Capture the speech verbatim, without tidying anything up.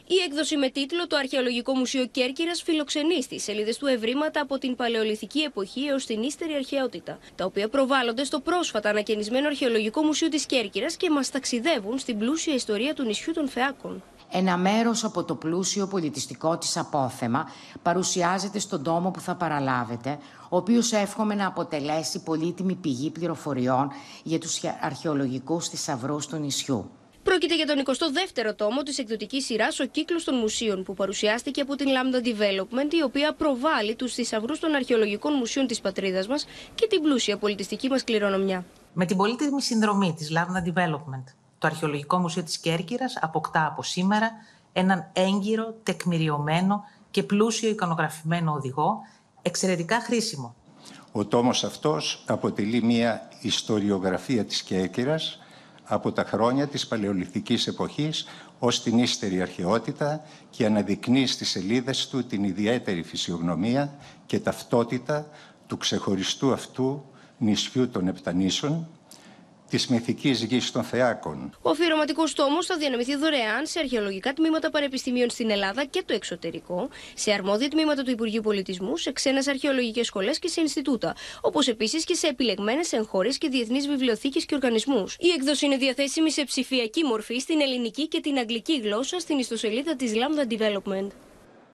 Η έκδοση με τίτλο «Το Αρχαιολογικό Μουσείο Κέρκυρας» φιλοξενεί στις σελίδες του ευρήματα από την Παλαιολιθική εποχή έως την ύστερη αρχαιότητα, τα οποία προβάλλονται στο πρόσφατα ανακαινισμένο Αρχαιολογικό Μουσείο της Κέρκυρας και μας ταξιδεύουν στην πλούσια ιστορία του νησιού των Φεάκων. Ένα μέρος από το πλούσιο πολιτιστικό της απόθεμα παρουσιάζεται στον τόμο που θα παραλάβετε, ο οποίος εύχομαι να αποτελέσει πολύτιμη πηγή πληροφοριών για τους αρχαιολογικούς θησαυρούς του νησιού. Πρόκειται για τον εικοστό δεύτερο τόμο της εκδοτικής σειράς «Ο Κύκλος των Μουσείων», που παρουσιάστηκε από την Lambda Development, η οποία προβάλλει τους θησαυρούς των αρχαιολογικών μουσείων της πατρίδας μας και την πλούσια πολιτιστική μας κληρονομιά. Με την πολύτιμη συνδρομή της Lambda Development, το Αρχαιολογικό Μουσείο της Κέρκυρας αποκτά από σήμερα έναν έγκυρο, τεκμηριωμένο και πλούσιο εικονογραφημένο οδηγό, εξαιρετικά χρήσιμο. Ο τόμος αυτός αποτελεί μια ιστοριογραφία της Κέρκυρας από τα χρόνια της Παλαιολιθικής εποχής ως την ύστερη αρχαιότητα και αναδεικνύει στις σελίδες του την ιδιαίτερη φυσιογνωμία και ταυτότητα του ξεχωριστού αυτού νησιού των Επτανήσων, της μυθικής γης των Φεάκων. Ο αφιερωματικός τόμος θα διανεμηθεί δωρεάν σε αρχαιολογικά τμήματα πανεπιστημίων στην Ελλάδα και το εξωτερικό, σε αρμόδια τμήματα του Υπουργείου Πολιτισμού, σε ξένες αρχαιολογικές σχολές και σε Ινστιτούτα, όπως επίσης και σε επιλεγμένες εγχώριες και διεθνείς βιβλιοθήκες και οργανισμούς. Η έκδοση είναι διαθέσιμη σε ψηφιακή μορφή στην ελληνική και την αγγλική γλώσσα στην ιστοσελίδα της Lambda Development.